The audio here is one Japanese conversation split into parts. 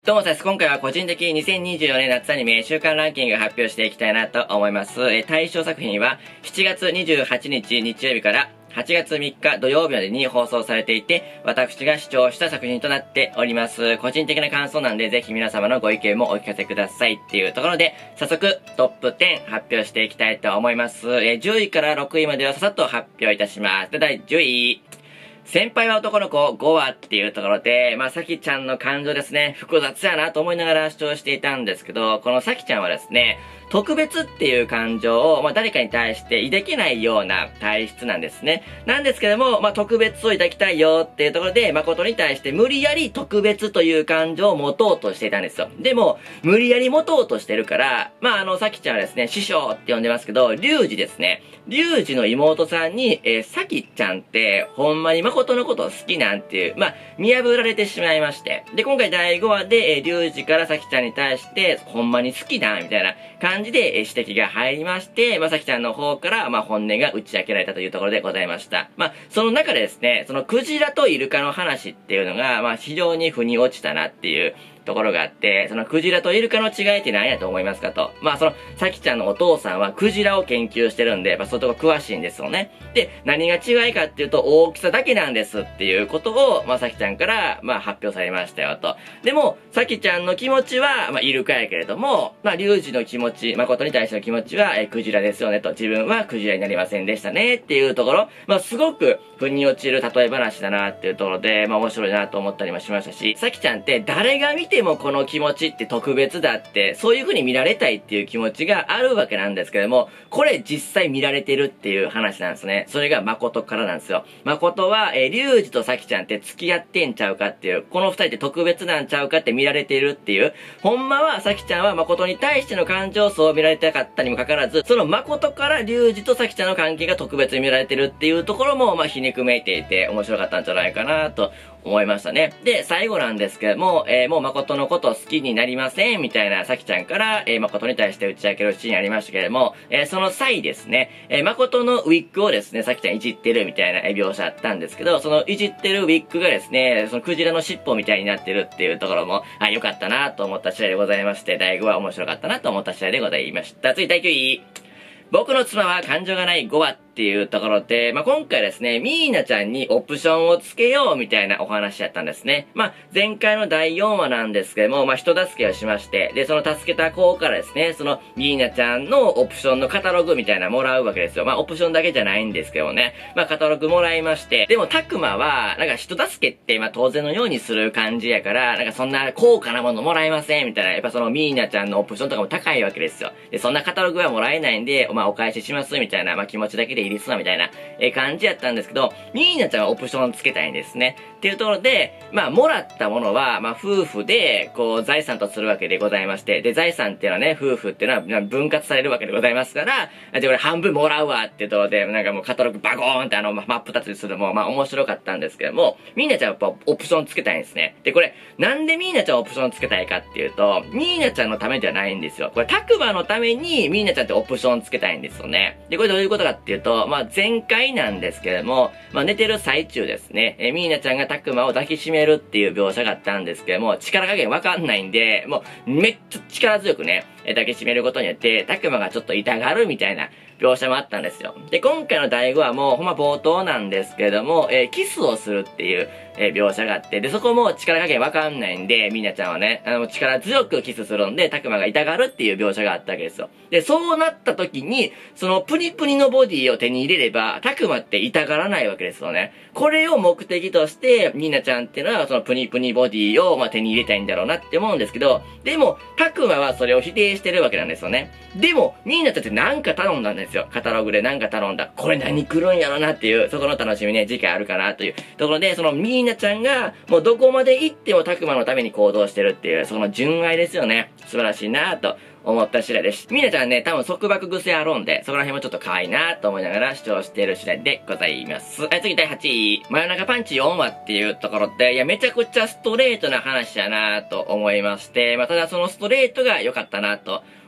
どうもです。今回は個人的に2024年夏アニメ週間ランキングを発表していきたいなと思います。対象作品は7月28日日曜日から8月3日土曜日までに放送されていて、私が視聴した作品となっております。個人的な感想なんで、ぜひ皆様のご意見もお聞かせくださいっていうところで、早速トップ10発表していきたいと思います。10位から6位まではささっと発表いたします。で、第10位。先輩は男の子5話っていうところで、さきちゃんの感情ですね、複雑やなと思いながら視聴していたんですけど、このさきちゃんはですね、特別っていう感情を、誰かに対して抱けないような体質なんですね。なんですけども、特別を抱きたいよっていうところで、誠に対して無理やり特別という感情を持とうとしていたんですよ。でも、無理やり持とうとしてるから、さきちゃんはですね、師匠って呼んでますけど、リュウジですね。リュウジの妹さんに、さきちゃんって、ほんまに誠のこと好きなんていう、見破られてしまいまして。で、今回第5話で、リュウジからさきちゃんに対して、ほんまに好きだ、みたいな感じで指摘が入りまして、さきちゃんの方から、本音が打ち明けられたというところでございました。その中でですね、そのクジラとイルカの話っていうのが、非常に腑に落ちたなっていうところがあって、そのクジラとイルカの違いって何やと思いますかと。その、さきちゃんのお父さんはクジラを研究してるんで、そういうとこ詳しいんですよね。で、何が違いかっていうと、大きさだけなんですっていうことを、さきちゃんから、発表されましたよと。でも、さきちゃんの気持ちは、イルカやけれども、リュウジの気持ち、誠に対しての気持ちは、クジラですよねと。自分はクジラになりませんでしたねっていうところ、すごく腑に落ちる例え話だなっていうところで、面白いなと思ったりもしましたし、さきちゃんって誰が見てもこの気持ちって特別だって、そういう風に見られたいっていう気持ちがあるわけなんですけども、これ実際見られてるっていう話なんですね。それが誠からなんですよ。誠は、リュウジとさきちゃんって付き合ってんちゃうかっていう、この二人って特別なんちゃうかって見られてるっていう、ほんまはさきちゃんは誠に対しての感情そう見られたかったにもかかわらず、その誠からリュウジとさきちゃんの関係が特別に見られてるっていうところも、ひねくめいていて面白かったんじゃないかなと思いましたね。で、最後なんですけども、もう誠のこと好きになりませんみたいなさきちゃんから、誠に対して打ち明けるシーンありましたけれども、その際ですね、誠のウィッグをですね、さきちゃんいじってるみたいな描写あったんですけど、そのいじってるウィッグがですね、そのクジラの尻尾みたいになってるっていうところも、良かったなと思った次第でございまして、第5話面白かったなと思った次第でございました。次第9位。僕の妻は感情がない5話っていうところで、今回ですね、ミーナちゃんにオプションをつけようみたいなお話やったんですね。前回の第4話なんですけども、人助けをしまして、で、その助けた子からですね、そのミーナちゃんのオプションのカタログみたいなのもらうわけですよ。オプションだけじゃないんですけどね。カタログもらいまして、でもタクマは、人助けって、当然のようにする感じやから、そんな高価なものもらえませんみたいな、やっぱそのミーナちゃんのオプションとかも高いわけですよ。で、そんなカタログはもらえないんで、お返ししますみたいな、気持ちだけでいいですわみたいな、感じやったんですけど、ミーナちゃんはオプションつけたいんですね。っていうところで、もらったものは、夫婦で、財産とするわけでございまして、で、財産っていうのはね、夫婦っていうのは分割されるわけでございますから、で、これ半分もらうわっていうところで、もうカタログバゴーンって真っ二つにするのも、面白かったんですけども、ミーナちゃんはやっぱオプションつけたいんですね。で、これ、なんでミーナちゃんオプションつけたいかっていうと、ミーナちゃんのためではないんですよ。これ、タクマのためにミーナちゃんってオプションつけたいんですよね。で、これどういうことかっていうと、前回なんですけども、寝てる最中ですね、ミーナちゃんがタクマを抱きしめるっていう描写があったんですけども、力加減わかんないんで、もうめっちゃ力強くね、抱きしめることによって、タクマがちょっと痛がるみたいな描写もあったんですよ。で、今回の第5話も、ほんま冒頭なんですけれども、キスをするっていう、描写があって、で、そこも力加減わかんないんで、ミーナちゃんはね、力強くキスするんで、タクマが痛がるっていう描写があったわけですよ。で、そうなった時に、そのプニプニのボディを手に入れれば、タクマって痛がらないわけですよね。これを目的として、ミーナちゃんっていうのは、そのプニプニボディを、手に入れたいんだろうなって思うんですけど、でも、タクマはそれを否定してるわけなんですよね。でも、ミーナちゃんってなんか頼んだんですよ。カタログでなんか頼んだ。これ何来るんやろなっていう、そこの楽しみね、次回あるかなというところで、そのミーナちゃんが、もうどこまで行ってもタクマのために行動してるっていう、その純愛ですよね。素晴らしいなと思った次第です。ミーナちゃんね、多分束縛癖あるんで、そこら辺もちょっと可愛いなと思いながら視聴している次第でございます。次第8位。真夜中パンチ4話っていうところで、いや、めちゃくちゃストレートな話やなと思いまして、ただそのストレートが良かったなと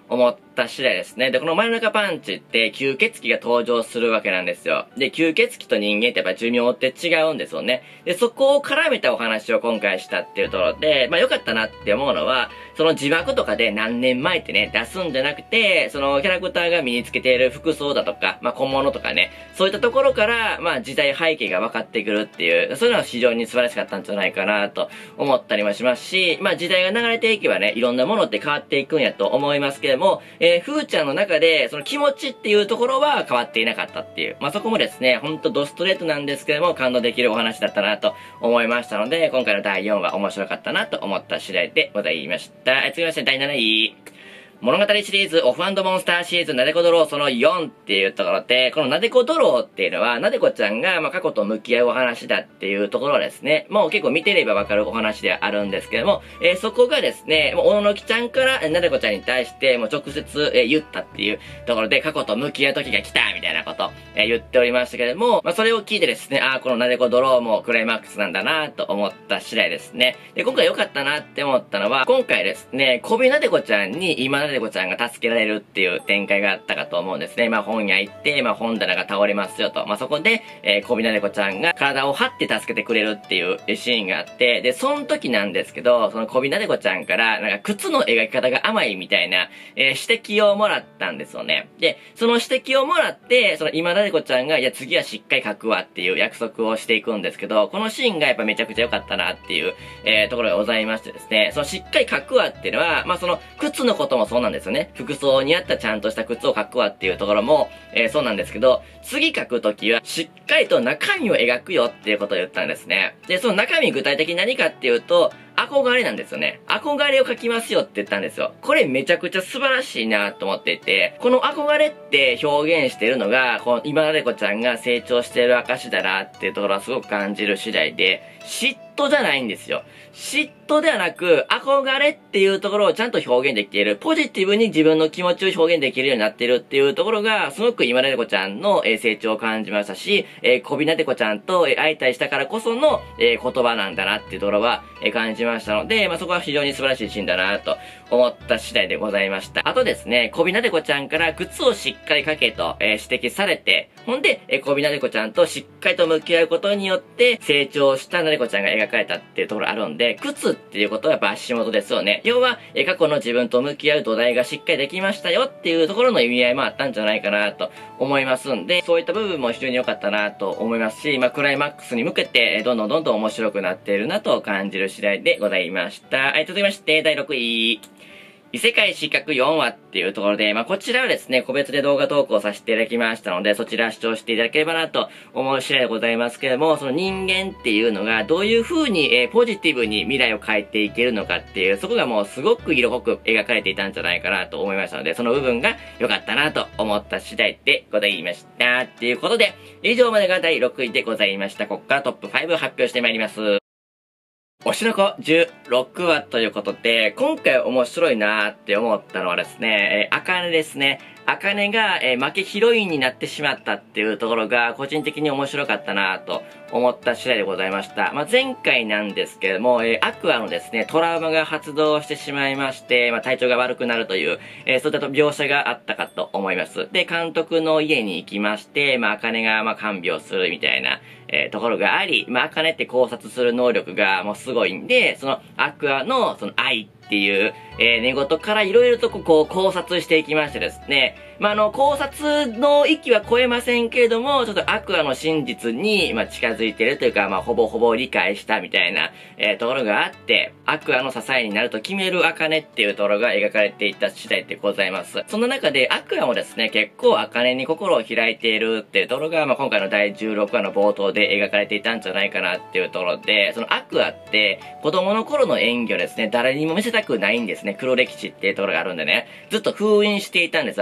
思った次第ですね。で、この真夜中パンチって吸血鬼が登場するわけなんですよ。で、吸血鬼と人間ってやっぱ寿命って違うんですよね。で、そこを絡めたお話を今回したっていうところで、良かったなって思うのは、その字幕とかで何年前ってね、出すんじゃなくて、そのキャラクターが身につけている服装だとか、小物とかね、そういったところから、時代背景が分かってくるっていう、そういうのは非常に素晴らしかったんじゃないかなと思ったりもしますし、時代が流れていけばね、いろんなものって変わっていくんやと思いますけれども、ふーちゃんの中で、その気持ちっていうところは変わっていなかったっていう、そこもですね、ほんとドストレートなんですけども、感動できるお話だったなと思いましたので、今回の第4話面白かったなと思った次第でございました。続きまして第7位。物語シリーズオフ&モンスターシリーズなでこドローその4っていうところで、このなでこドローっていうのは、なでこちゃんが過去と向き合うお話だっていうところですね。もう結構見てればわかるお話ではあるんですけども、そこがですね、おののきちゃんからなでこちゃんに対してもう直接言ったっていうところで、過去と向き合う時が来たみたいなこと言っておりましたけれども、それを聞いてですね、このなでこドローもクライマックスなんだなと思った次第ですね。で、今回良かったなって思ったのは、今回ですね、こびなでこちゃんに今なでこちゃんが助けられるっていう展開があったかと思うんですね。本屋行って、本棚が倒れますよと。そこで、こびなでこちゃんが体を張って助けてくれるっていうシーンがあって、で、その時なんですけど、そのこびなでこちゃんから、靴の描き方が甘いみたいな、指摘をもらったんですよね。で、その指摘をもらって、その今なでこちゃんが、いや、次はしっかり書くわっていう約束をしていくんですけど、このシーンがやっぱめちゃくちゃ良かったなっていう、ところがございましてですね、そのしっかり書くわっていうのは、その靴のこともそうなんですよね。服装に合ったちゃんとした靴を書くわっていうところも、そうなんですけど、次書くときはしっかりと中身を描くよっていうことを言ったんですね。で、その中身具体的に何かっていうと、憧れなんですよね。憧れを書きますよって言ったんですよ。これめちゃくちゃ素晴らしいなと思っていて、この憧れって表現しているのが、この今なでこちゃんが成長している証だなっていうところはすごく感じる次第で、嫉妬じゃないんですよ。嫉妬ではなく、憧れっていうところをちゃんと表現できている。ポジティブに自分の気持ちを表現できるようになっているっていうところが、すごく今なでこちゃんの成長を感じましたし、こびなでこちゃんと相対したからこその言葉なんだなっていうところは感じましたので、そこは非常に素晴らしいシーンだなと思った次第でございました。あとですね、こびなでこちゃんから靴をしっかりかけと指摘されて、ほんで、こびなでこちゃんとしっかりと向き合うことによって成長したなでこちゃんが描かれたっていうところあるんで、靴っていうことはやっぱ足元ですよね。要は、過去の自分と向き合う土台がしっかりできましたよっていうところの意味合いもあったんじゃないかなと思いますんで、そういった部分も非常に良かったなと思いますし、クライマックスに向けて、どんどん面白くなっているなと感じる次第でございました。続きまして、第6位。異世界失格4話っていうところで、こちらはですね、個別で動画投稿させていただきましたので、そちら視聴していただければなと思う次第でございますけれども、その人間っていうのがどういう風に、ポジティブに未来を変えていけるのかっていう、そこがもうすごく色濃く描かれていたんじゃないかなと思いましたので、その部分が良かったなと思った次第でございました。っていうことで、以上までが第6位でございました。ここからトップ5を発表してまいります。推しの子16話ということで、今回面白いなーって思ったのはですね、あかねですね。あかねが、負けヒロインになってしまったっていうところが個人的に面白かったなと思った次第でございました。前回なんですけれども、アクアのですね、トラウマが発動してしまいまして、体調が悪くなるという、そういった描写があったかと思います。で、監督の家に行きまして、あかねが看病するみたいな、ところがあり、あかねって考察する能力がもうすごいんで、そのアクアのその愛っていう、寝言からいろいろとこう考察していきましてですね、考察の域は超えませんけれども、ちょっとアクアの真実に、近づいているというか、ほぼほぼ理解したみたいな、ところがあって、アクアの支えになると決めるアカネっていうところが描かれていた次第でございます。そんな中で、アクアもですね、結構アカネに心を開いているっていうところが、今回の第16話の冒頭で描かれていたんじゃないかなっていうところで、そのアクアって、子供の頃の演技をですね、誰にも見せたくないんですね。黒歴史っていうところがあるんでね、ずっと封印していたんです。有馬から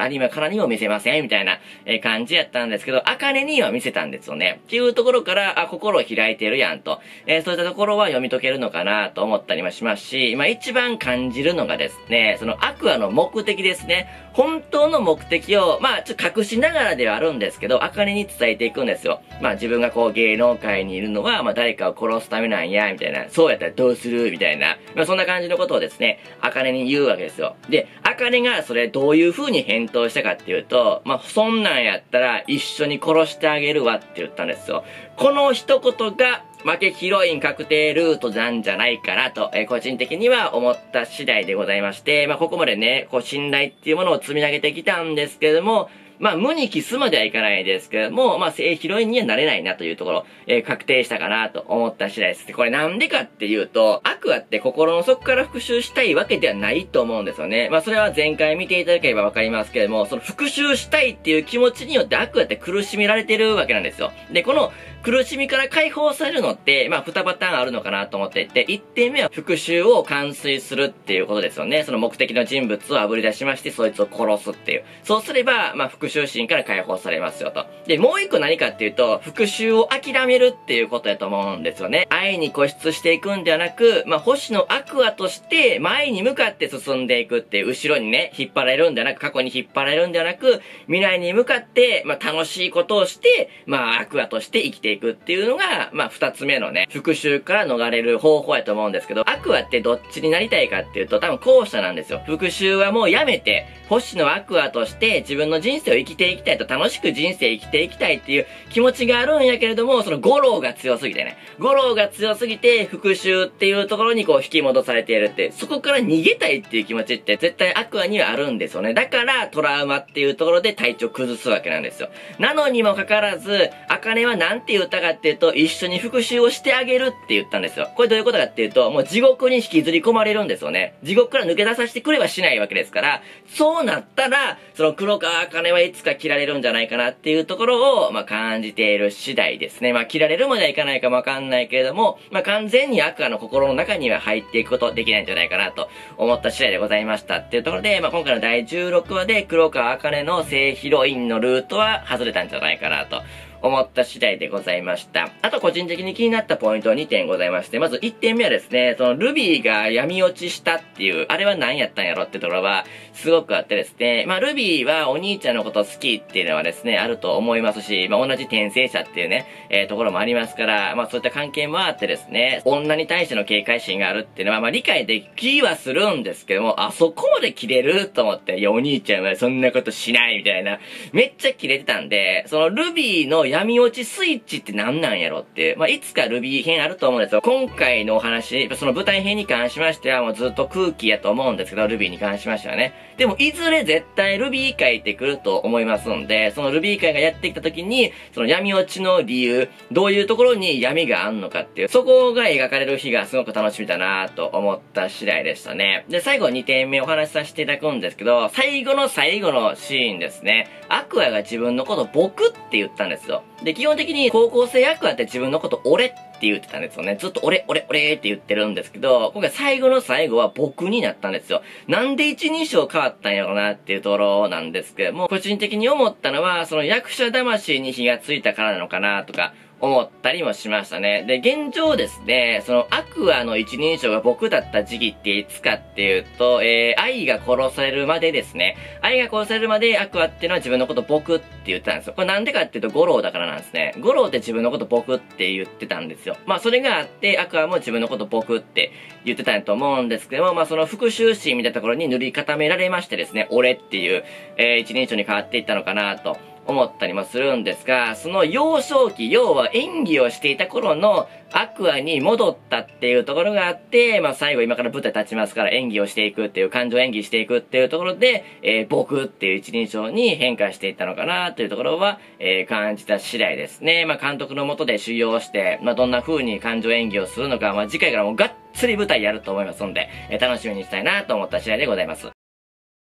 にも見せませんみたいな感じやったんですけど、茜には見せたんですよね。っていうところから、心を開いてるやんと。そういったところは読み解けるのかなと思ったりもしますし、一番感じるのがですね、そのアクアの目的ですね。本当の目的を、ちょっと隠しながらではあるんですけど、茜に伝えていくんですよ。自分が芸能界にいるのは、誰かを殺すためなんや、みたいな。そうやったらどうするみたいな。そんな感じのことをですね、茜に言うわけですよ。で、茜がそれどういう風に返答したかっていうと、そんなんやったら一緒に殺してあげるわって言ったんですよ。この一言が、負けヒロイン確定ルートなんじゃないかなと、個人的には思った次第でございまして、ここまでね、信頼っていうものを積み上げてきたんですけれども、無に帰すまではいかないですけれども、正ヒロインにはなれないなというところ、確定したかなと思った次第です。これなんでかっていうと、アクアって心の底から復讐したいわけではないと思うんですよね。それは前回見ていただければわかりますけれども、その復讐したいっていう気持ちによってアクアって苦しめられてるわけなんですよ。で、この苦しみから解放されるのって、2パターンあるのかなと思っていて、1点目は復讐を完遂するっていうことですよね。その目的の人物をあぶり出しまして、そいつを殺すっていう。そうすれば、復讐心から解放されますよと。で、もう一個何かっていうと、復讐を諦めるっていうことやと思うんですよね。愛に固執していくんではなく、星のアクアとして前に向かって進んでいくっていう、後ろにね、引っ張られるんではなく、過去に引っ張られるんではなく、未来に向かって、楽しいことをして、アクアとして生きていくっていうのが、二つ目のね、復讐から逃れる方法やと思うんですけど、アクアってどっちになりたいかっていうと、多分後者なんですよ。復讐はもうやめて、星のアクアとして自分の人生を生きていきたいと、楽しく人生生きていきたいっていう気持ちがあるんやけれども、その五郎が強すぎてね。五郎が強すぎて、復讐っていうところに引き戻されているって、そこから逃げたいっていう気持ちって絶対アクアにはあるんですよね。だから、トラウマっていうところで体調崩すわけなんですよ。なのにもかかわらず、茜はなんて言ったかっていうと、一緒に復讐をしてあげるって言ったんですよ。これどういうことかっていうと、もう地獄に引きずり込まれるんですよね。地獄から抜け出させてくれはしないわけですから、そうなったら、その黒川茜はいつか切られるんじゃないかなっていうところを、感じている次第ですね。切られるまではいかないかもわかんないけれども、完全にアクアの心の中には入っていくことできないんじゃないかなと思った次第でございましたっていうところで、今回の第16話で黒川茜の正ヒロインのルートは外れたんじゃないかなと思った次第でございました。あと個人的に気になったポイントは2点ございまして、まず1点目はですね、そのルビーが闇落ちしたっていう、あれは何やったんやろってところはすごくあってですね、ルビーはお兄ちゃんのこと好きっていうのはですね、あると思いますし、同じ転生者っていうね、ところもありますから、そういった関係もあってですね、女に対しての警戒心があるっていうのは、理解できはするんですけども、あそこまで切れると思って、いやお兄ちゃんはそんなことしないみたいな、めっちゃ切れてたんで、そのルビーの闇落ちスイッチって何なんやろって、いつかルビー編あると思うんですよ。今回のお話、その舞台編に関しましてはもうずっと空気やと思うんですけど、ルビーに関しましてはね。でも、いずれ絶対ルビー会ってくると思いますんで、そのルビー会がやってきた時に、その闇落ちの理由、どういうところに闇があんのかっていう、そこが描かれる日がすごく楽しみだなと思った次第でしたね。で、最後2点目お話しさせていただくんですけど、最後の最後のシーンですね。アクアが自分のこと僕って言ったんですよ。で、基本的に高校生アクアって自分のこと俺って言ってたんですよね。ずっと俺って言ってるんですけど、今回最後の最後は僕になったんですよ。なんで一人称変わったんやろなっていうところなんですけども、個人的に思ったのは、その役者魂に火がついたからなのかなとか、思ったりもしましたね。で、現状ですね、そのアクアの一人称が僕だった時期っていつかっていうと、愛が殺されるまでですね。愛が殺されるまでアクアっていうのは自分のこと僕って言ってたんですよ。これなんでかっていうと五郎だからなんですね。五郎って自分のこと僕って言ってたんですよ。それがあって、アクアも自分のこと僕って言ってたんやと思うんですけども、その復讐心みたいなところに塗り固められましてですね、俺っていう、一人称に変わっていったのかなと思ったりもするんですが、その幼少期、要は演技をしていた頃のアクアに戻ったっていうところがあって、最後今から舞台立ちますから演技をしていくっていう、感情演技していくっていうところで、僕っていう一人称に変化していったのかなというところは、感じた次第ですね。監督の下で修行して、どんな風に感情演技をするのか、次回からもうがっつり舞台やると思いますので、楽しみにしたいなと思った次第でございます。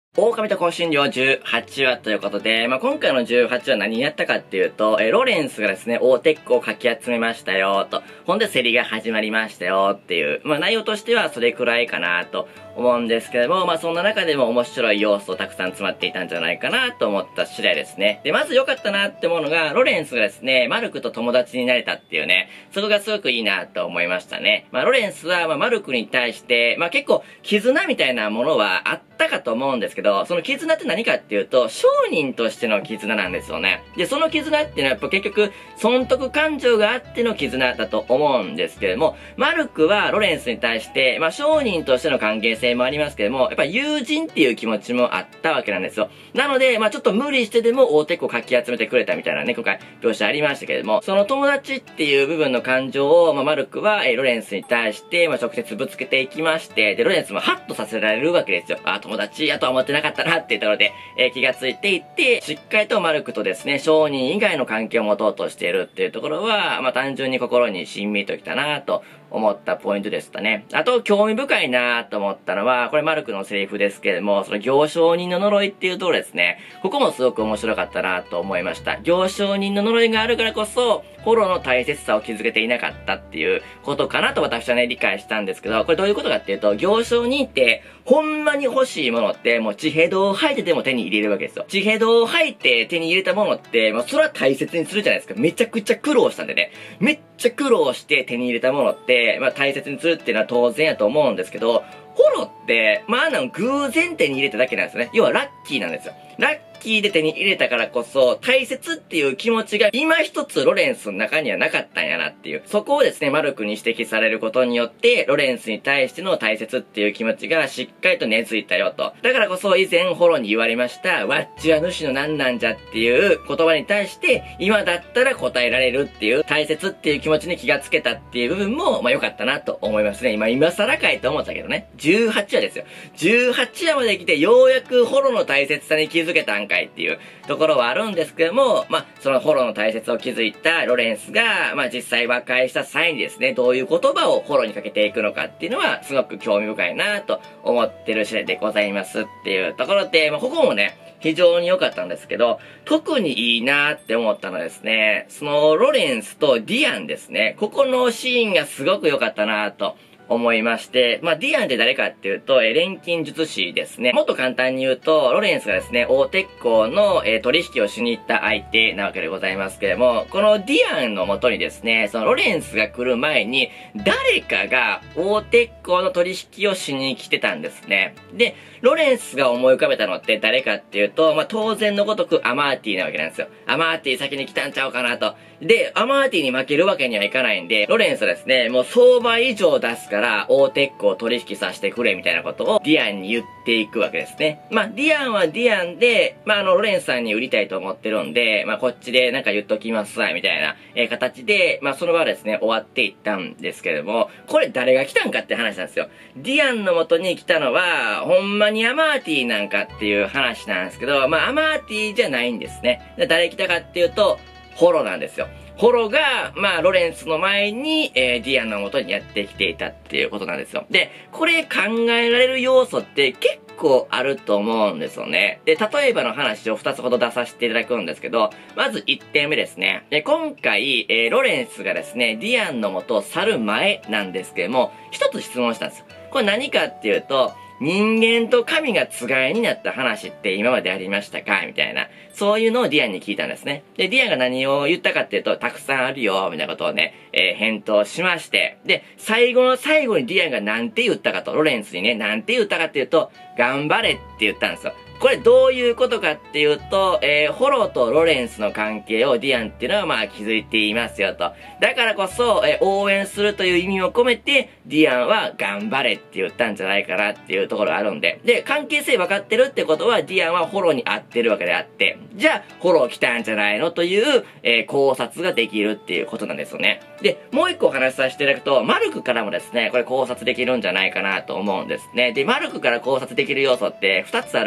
狼と香辛料18話ということで、今回の18話何やったかっていうと、ロレンスがですね、大鉄鋼をかき集めましたよ、と。ほんで競りが始まりましたよ、っていう。内容としてはそれくらいかな、と思うんですけども、そんな中でも面白い要素たくさん詰まっていたんじゃないかな、と思った次第ですね。で、まず良かったなって思うのが、ロレンスがですね、マルクと友達になれたっていうね、そこがすごくいいな、と思いましたね。ロレンスは、マルクに対して、結構、絆みたいなものはあったかと思うんですけど、その絆って何かっていうと、商人としての絆なんですよね。で、その絆っていうのはやっぱ結局、損得感情があっての絆だと思うんですけれども、マルクはロレンスに対して、商人としての関係性もありますけれども、やっぱ友人っていう気持ちもあったわけなんですよ。なので、ちょっと無理してでも大手っこかき集めてくれたみたいなね、今回描写ありましたけれども、その友達っていう部分の感情を、マルクは、ロレンスに対して、直接ぶつけていきまして、で、ロレンスもハッとさせられるわけですよ。あ、友達やとは思ってなかったなっていうところで、気がついていって、しっかりとマルクとですね、商人以外の関係を持とうとしているっていうところは、単純に心にしんみりときたなと思ったポイントでしたね。あと、興味深いなと思ったのは、これマルクのセリフですけれども、その行商人の呪いっていうところですね。ここもすごく面白かったなと思いました。行商人の呪いがあるからこそ、フォローの大切さを気づけていなかったっていうことかなと私はね、理解したんですけど、これどういうことかっていうと、行商人って、ほんまに欲しいものって、もう地平道を吐いてでも手に入れるわけですよ。地平道を吐いて手に入れたものって、それは大切にするじゃないですか。めちゃくちゃ苦労したんでね。めっちゃ苦労して手に入れたものって、大切にするっていうのは当然やと思うんですけど、フォロって、偶然手に入れただけなんですよね。要はラッキーなんですよ。ラッキーで手に入れたからこそ、大切っていう気持ちが今一つロレンスの中にはなかったんやなっていう。そこをですね、マルクに指摘されることによって、ロレンスに対しての大切っていう気持ちがしっかりと根付いたよと。だからこそ以前フォローに言われました、わっちは主の何なんじゃっていう言葉に対して、今だったら答えられるっていう、大切っていう気持ちに気がつけたっていう部分も、良かったなと思いますね。今更かいと思ったけどね。18話ですよ。18話まで来てようやくフォローの大切さに気づけたんかいっていうところはあるんですけども、そのフォローの大切を気づいたロレンスが、実際和解した際にですね、どういう言葉をフォローにかけていくのかっていうのは、すごく興味深いなと思ってる次第でございますっていうところで、ここもね、非常に良かったんですけど、特にいいなって思ったのはですね、そのロレンスとディアンですね、ここのシーンがすごく良かったなと思いまして、ディアンって誰かっていうと、錬金術師ですね。もっと簡単に言うと、ロレンスがですね、大鉄鋼の、取引をしに行った相手なわけでございますけれども、このディアンのもとにですね、そのロレンスが来る前に、誰かが大鉄鋼の取引をしに来てたんですね。で、ロレンスが思い浮かべたのって誰かっていうと、当然のごとくアマーティなわけなんですよ。アマーティ先に来たんちゃうかなと。で、アマーティに負けるわけにはいかないんで、ロレンスはですね、もう相場以上出すから大鉄鋼を取引させてくれみたいなことをディアンに言っていくわけですね。ディアンはディアンで、ロレンスさんに売りたいと思ってるんで、こっちでなんか言っときますわ、みたいな、形で、その場はですね、終わっていったんですけれども、これ誰が来たんかって話なんですよ。ディアンの元に来たのは、ほんまにアマーティなんかっていう話なんですけど、アマーティじゃないんですね。誰来たかっていうと、ホロなんですよ。ホロが、ロレンスの前に、ディアンの元にやってきていたっていうことなんですよ。で、これ考えられる要素って結構あると思うんですよね。で、例えばの話を2つほど出させていただくんですけど、まず1点目ですね。で、今回、ロレンスがですね、ディアンの元を去る前なんですけども、一つ質問したんですよ。これ何かっていうと、人間と神がつがいになった話って今までありましたかみたいな。そういうのをディアンに聞いたんですね。で、ディアンが何を言ったかっていうと、たくさんあるよ、みたいなことをね、返答しまして。で、最後の最後にディアンがなんて言ったかと、ロレンスにね、なんて言ったかっていうと、頑張れって言ったんですよ。これどういうことかっていうと、ホロとロレンスの関係をディアンっていうのは築いていますよと。だからこそ、応援するという意味を込めて、ディアンは頑張れって言ったんじゃないかなっていうところがあるんで。で、関係性分かってるってことは、ディアンはホロに合ってるわけであって、じゃあ、ホロ来たんじゃないのという、考察ができるっていうことなんですよね。で、もう一個お話しさせていただくと、マルクからもですね、これ考察できるんじゃないかなと思うんですね。で、マルクから考察できる要素って2つあるかなと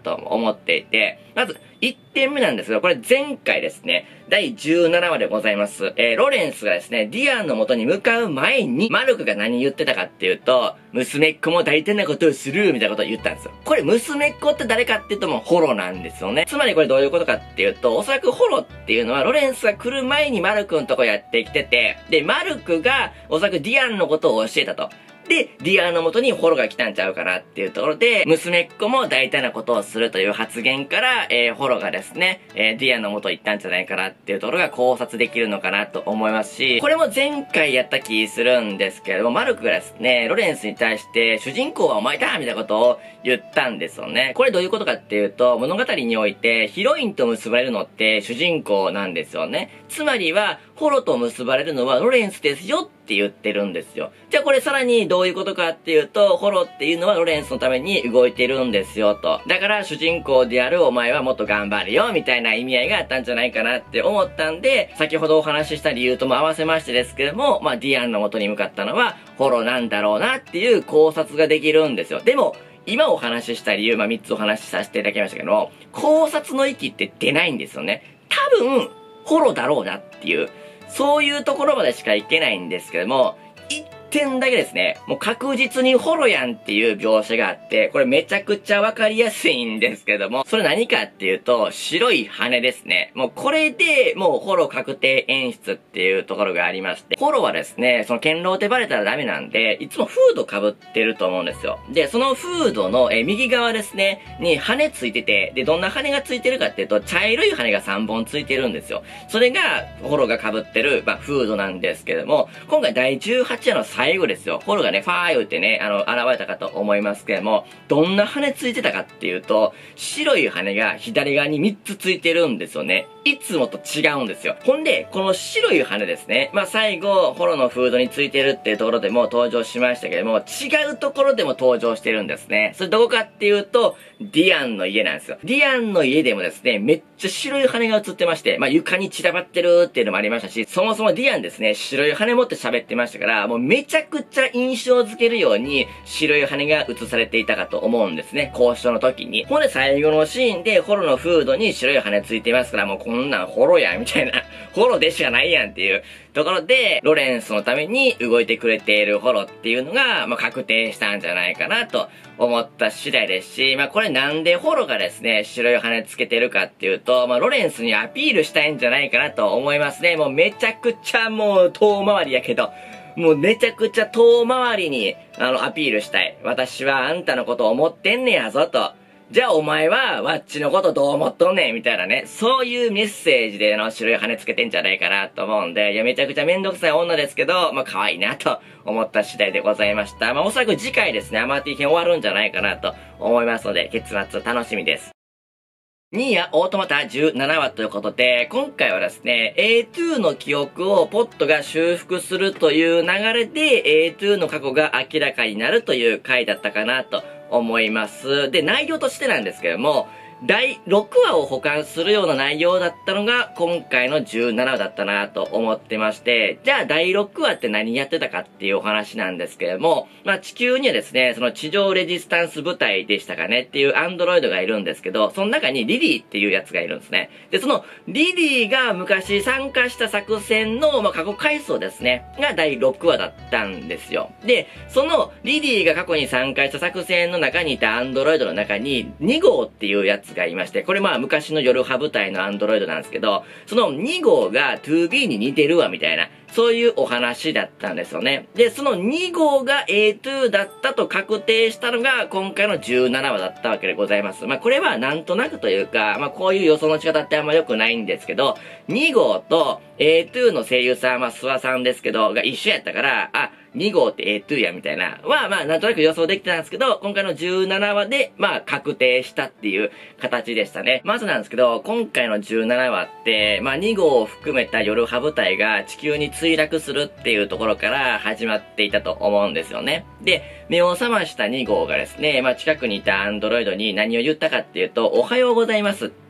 と思っていて、まず、1点目なんですけど、これ前回ですね、第17話でございます。ロレンスがですね、ディアンの元に向かう前に、マルクが何言ってたかっていうと、娘っ子も大胆なことをする、みたいなことを言ったんですよ。これ、娘っ子って誰かっていうともうホロなんですよね。つまりこれどういうことかっていうと、おそらくホロっていうのは、ロレンスが来る前にマルクのとこやってきてて、で、マルクがおそらくディアンのことを教えたと。で、ディアンの元にホロが来たんちゃうかなっていうところで、娘っ子も大胆なことをするという発言から、ホロがですね、ディアンの元行ったんじゃないかなっていうところが考察できるのかなと思いますし、これも前回やった気するんですけれども、マルクがですね、ロレンスに対して、主人公はお前だみたいなことを言ったんですよね。これどういうことかっていうと、物語において、ヒロインと結ばれるのって主人公なんですよね。つまりは、ホロと結ばれるのはロレンスですよって言ってるんですよ。じゃあこれさらにどういうことかっていうと、ホロっていうのはロレンスのために動いてるんですよと。だから主人公であるお前はもっと頑張れよみたいな意味合いがあったんじゃないかなって思ったんで、先ほどお話しした理由とも合わせましてですけども、まあディアンの元に向かったのはホロなんだろうなっていう考察ができるんですよ。でも、今お話しした理由、3つお話しさせていただきましたけども、考察の域って出ないんですよね。多分、ホロだろうなっていう。そういうところまでしかいけないんですけども、一点だけですね、もう確実にホロやんっていう描写があって、これめちゃくちゃわかりやすいんですけども、それ何かっていうと、白い羽ですね。もうこれで、もうホロ確定演出っていうところがありまして、ホロはですね、その堅牢ってバレたらダメなんで、いつもフード被ってると思うんですよ。で、そのフードの右側ですね、に羽ついてて、で、どんな羽がついてるかっていうと、茶色い羽が3本ついてるんですよ。それが、ホロが被ってる、フードなんですけども、今回第18話の最後ですよ。ホロがね、ファー言ってね、現れたかと思いますけども、どんな羽ついてたかっていうと、白い羽が左側に3つついてるんですよね。いつもと違うんですよ。ほんで、この白い羽ですね。最後、ホロのフードについてるっていうところでも登場しましたけども、違うところでも登場してるんですね。それどこかっていうと、ディアンの家なんですよ。ディアンの家でもですね、めっちゃ白い羽が映ってまして、床に散らばってるっていうのもありましたし、そもそもディアンですね、白い羽持って喋ってましたから、もうめちゃくちゃ印象づけるように白い羽が映されていたかと思うんですね。交渉の時に。ほんで最後のシーンでホロのフードに白い羽ついてますから、もうこんなんホロや、みたいな。ホロでしかないやんっていうところで、ロレンスのために動いてくれているホロっていうのが、確定したんじゃないかなと思った次第ですし、これなんでホロがですね、白い羽つけてるかっていうと、ロレンスにアピールしたいんじゃないかなと思いますね。もうめちゃくちゃもう遠回りやけど、もうめちゃくちゃ遠回りに、アピールしたい。私はあんたのことを思ってんねやぞと。じゃあお前は、わっちのことどう思っとんねんみたいなね。そういうメッセージで白い羽つけてんじゃないかなと思うんで、いや、めちゃくちゃめんどくさい女ですけど、可愛いなと思った次第でございました。おそらく次回ですね、アマティ編終わるんじゃないかなと思いますので、結末楽しみです。ニーヤオートマタ17話ということで、今回はですね、A2 の記憶をポットが修復するという流れで A2 の過去が明らかになるという回だったかなと思います。で、内容としてなんですけども、第6話を保管するような内容だったのが今回の17話だったなと思ってまして、じゃあ第6話って何やってたかっていうお話なんですけれども、地球にはですね、その地上レジスタンス部隊でしたかねっていうアンドロイドがいるんですけど、その中にリリーっていうやつがいるんですね。で、そのリリーが昔参加した作戦の、過去回想ですね、が第6話だったんですよ。で、そのリリーが過去に参加した作戦の中にいたアンドロイドの中に2号っていうやつがいまして、これ昔の夜派部隊のアンドロイドなんですけど、その2号が 2B に似てるわみたいな、そういうお話だったんですよね。で、その2号が A2 だったと確定したのが今回の17話だったわけでございます。これはなんとなくというか、こういう予想の仕方ってあんま良くないんですけど、2号と A2 の声優さんは諏訪さんですけど、が一緒やったから、2号って A2 やみたいなは、なんとなく予想できてたんですけど、今回の17話で、確定したっていう形でしたね。まずなんですけど、今回の17話って、2号を含めた夜派部隊が地球に墜落するっていうところから始まっていたと思うんですよね。で、目を覚ました2号がですね、近くにいたアンドロイドに何を言ったかっていうと、おはようございますって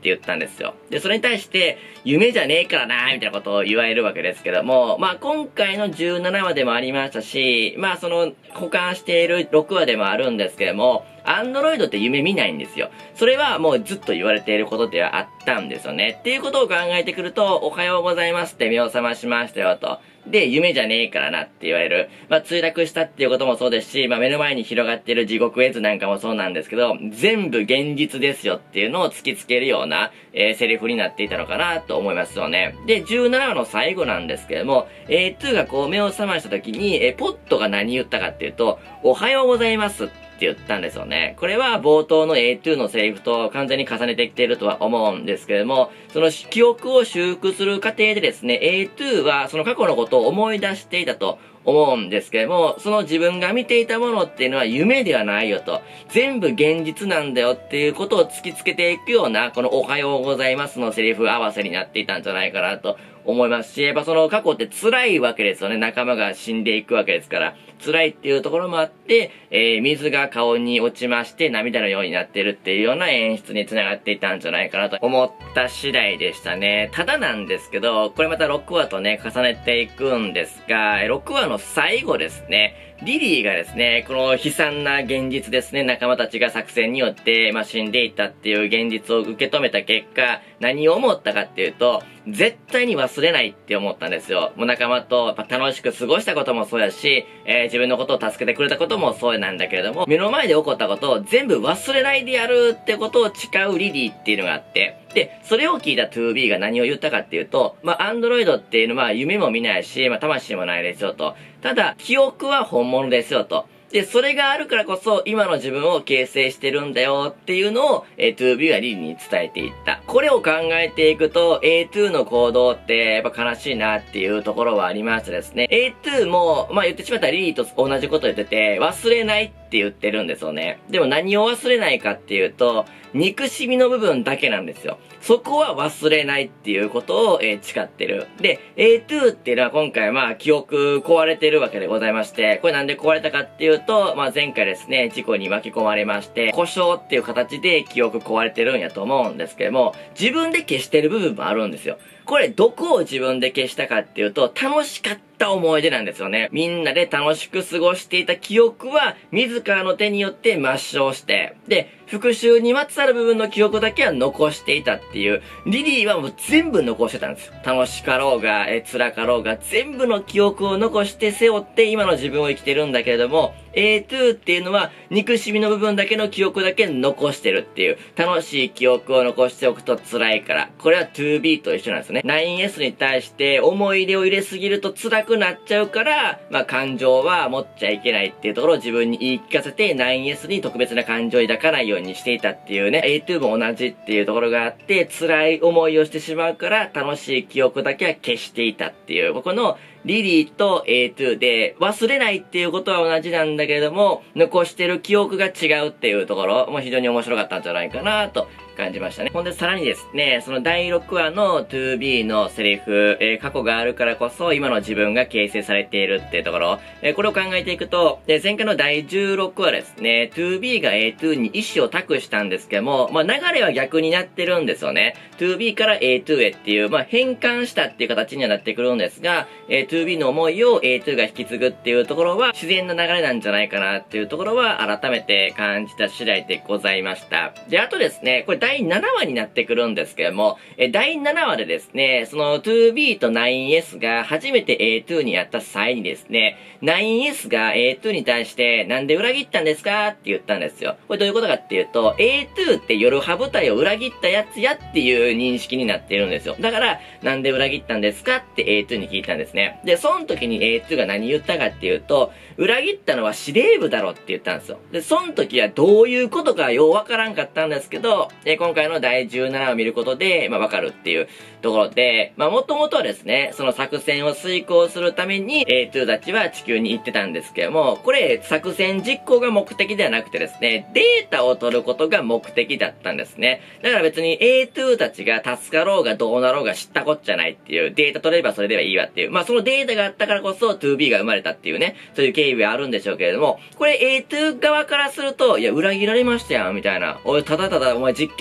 言ったんですよ。で、それに対して、夢じゃねえからなみたいなことを言われるわけですけども、まあ今回の17話でもありましたし、まあその保管している6話でもあるんですけども、アンドロイドって夢見ないんですよ。それはもうずっと言われていることではあったんですよね。っていうことを考えてくると、おはようございますって目を覚ましましたよと。で、夢じゃねえからなって言われる。まあ、墜落したっていうこともそうですし、まあ、目の前に広がっている地獄絵図なんかもそうなんですけど、全部現実ですよっていうのを突きつけるような、セリフになっていたのかなと思いますよね。で、17話の最後なんですけども、A2 がこう目を覚ました時に、ポットが何言ったかっていうと、おはようございますって言ったんですよね。これは冒頭の A2 のセリフと完全に重ねてきているとは思うんですけれども、その記憶を修復する過程でですね、A2 はその過去のことを思い出していたと思うんですけれども、その自分が見ていたものっていうのは夢ではないよと、全部現実なんだよっていうことを突きつけていくような、このおはようございますのセリフ合わせになっていたんじゃないかなと思いますし、やっぱその過去って辛いわけですよね。仲間が死んでいくわけですから。辛いっていうところもあって、水が顔に落ちまして涙のようになってるっていうような演出につながっていたんじゃないかなと思った次第でしたね。ただなんですけど、これまた6話とね、重ねていくんですが、6話の最後ですね、リリーがですね、この悲惨な現実ですね、仲間たちが作戦によって、死んでいったっていう現実を受け止めた結果、何を思ったかっていうと、絶対に忘れないって思ったんですよ。もう仲間と楽しく過ごしたこともそうやし、自分のことを助けてくれたこともそうなんだけれども、目の前で起こったことを全部忘れないでやるってことを誓うリリーっていうのがあって、で、それを聞いた 2B が何を言ったかっていうと、アンドロイドっていうのは夢も見ないし、魂もないですよと。ただ、記憶は本物ですよと。で、それがあるからこそ、今の自分を形成してるんだよっていうのを、2B はリリーに伝えていった。これを考えていくと、A2 の行動って、やっぱ悲しいなっていうところはありましてですね。A2 も、言ってしまったらリリーと同じこと言ってて、忘れないって言ってるんですよね。でも何を忘れないかっていうと、憎しみの部分だけなんですよ。そこは忘れないっていうことを、誓ってる。で、A2 っていうのは今回記憶壊れてるわけでございまして、これなんで壊れたかっていうと、前回ですね、事故に巻き込まれまして、故障っていう形で記憶壊れてるんやと思うんですけども、自分で消してる部分もあるんですよ。これどこを自分で消したかっていうと、楽しかった思い出なんですよね。みんなで楽しく過ごしていた記憶は、自らの手によって抹消して、で、復讐にまつわる部分の記憶だけは残していたっていう、リリーはもう全部残してたんですよ。楽しかろうが、辛かろうが、全部の記憶を残して背負って今の自分を生きてるんだけれども、A2 っていうのは、憎しみの部分だけの記憶だけ残してるっていう、楽しい記憶を残しておくと辛いから。これは 2B と一緒なんですね。9S に対して思い入れを入れすぎると辛くなっちゃうから、感情は持っちゃいけないっていうところを自分に言い聞かせて、9S に特別な感情を抱かないようにしていたっていうね、A2 も同じっていうところがあって、辛い思いをしてしまうから、楽しい記憶だけは消していたっていう、このリリーと A2 で忘れないっていうことは同じなんだけれども、残してる記憶が違うっていうところも非常に面白かったんじゃないかなと感じましたね。ほんでさらにですね、その第6話の 2B のセリフ、過去があるからこそ今の自分が形成されているっていうところ、これを考えていくと、前回の第16話ですね、2B が A2 に意思を託したんですけども、流れは逆になってるんですよね。2B から A2 へっていう、変換したっていう形にはなってくるんですが、2B の思いを A2 が引き継ぐっていうところは自然な流れなんじゃないかなっていうところは改めて感じた次第でございました。で、あとですね、これ第7話になってくるんですけども、第7話でですね、その 2B と 9S が初めて A2 にやった際にですね、9S が A2 に対してなんで裏切ったんですかって言ったんですよ。これどういうことかっていうと、A2 って夜葉部隊を裏切ったやつやっていう認識になっているんですよ。だから、なんで裏切ったんですかって A2 に聞いたんですね。で、その時に A2 が何言ったかっていうと、裏切ったのは司令部だろって言ったんですよ。で、その時はどういうことかようわからんかったんですけど、今回の第17話を見ることで、わかるっていうところで、もともとはですね、その作戦を遂行するために A2 たちは地球に行ってたんですけども、これ作戦実行が目的ではなくてですね、データを取ることが目的だったんですね。だから別に A2 たちが助かろうがどうなろうが知ったこっちゃないっていう、データ取れればそれではいいわっていう、そのデータがあったからこそ 2B が生まれたっていうね、そういう経緯はあるんでしょうけれども、これ A2 側からすると、いや、裏切られましたやん、みたいな。おい、ただただお前実験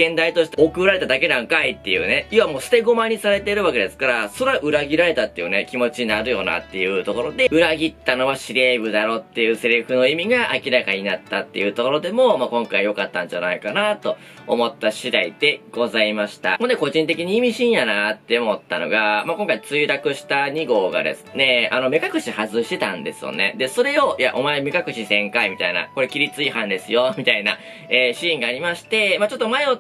験台として送られただけなんかいっていうね。要はもう捨て駒にされてるわけですから、それは裏切られたっていうね、気持ちになるよなっていうところで、裏切ったのは司令部だろっていうセリフの意味が明らかになったっていうところでも、まあ、今回良かったんじゃないかなと思った次第でございました。ほんで、個人的に意味深やなって思ったのが、まあ、今回墜落した2号がですね、目隠し外してたんですよね。で、それを、いや、お前目隠しせんかいみたいな、これ規律違反ですよ、みたいな、シーンがありまして、まあ、ちょっと迷って、